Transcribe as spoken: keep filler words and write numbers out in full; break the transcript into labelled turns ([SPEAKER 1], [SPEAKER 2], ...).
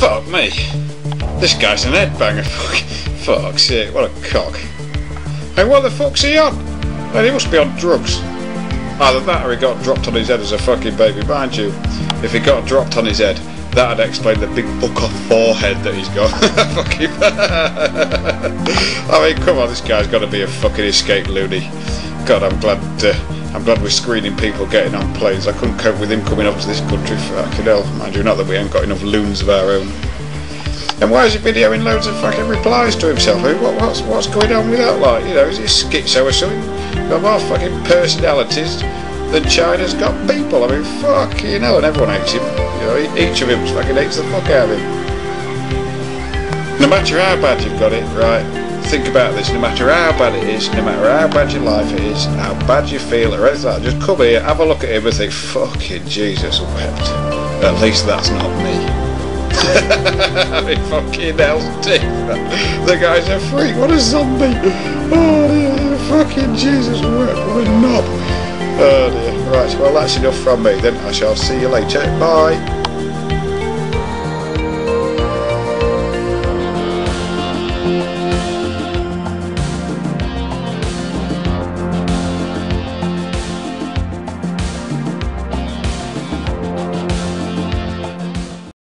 [SPEAKER 1] Fuck me. This guy's an headbanger. Fuck. Fuck's sake, what a cock. Hey, what the fuck's he on? Well, he must be on drugs. Either that or he got dropped on his head as a fucking baby, mind you. If he got dropped on his head, that'd explain the big buck-off forehead that he's got. Fucking. I mean, come on, this guy's got to be a fucking escaped loony. God, I'm glad. Uh, I'm glad we're screening people getting on planes. I couldn't cope with him coming up to this country. Fucking hell, mind you, not that we ain't got enough loons of our own. And why is he videoing loads of fucking replies to himself? I mean, what, what's what's going on with that? Like, you know, is he schizo or something? Got more fucking personalities than China's got people. I mean, fucking hell, and everyone hates him. You know, each of them fucking hates the fuck out of him. No matter how bad you've got it, right? Think about this. No matter how bad it is, no matter how bad your life is, how bad you feel, or anything like that, just come here, have a look at him, and think, fucking Jesus wept. At least that's not me. I mean, fucking hell's teeth. The guy's a freak. What a zombie. Oh dear, fucking Jesus wept. What a knob. Oh dear. Right, well, that's enough from me then. I shall see you later. Bye.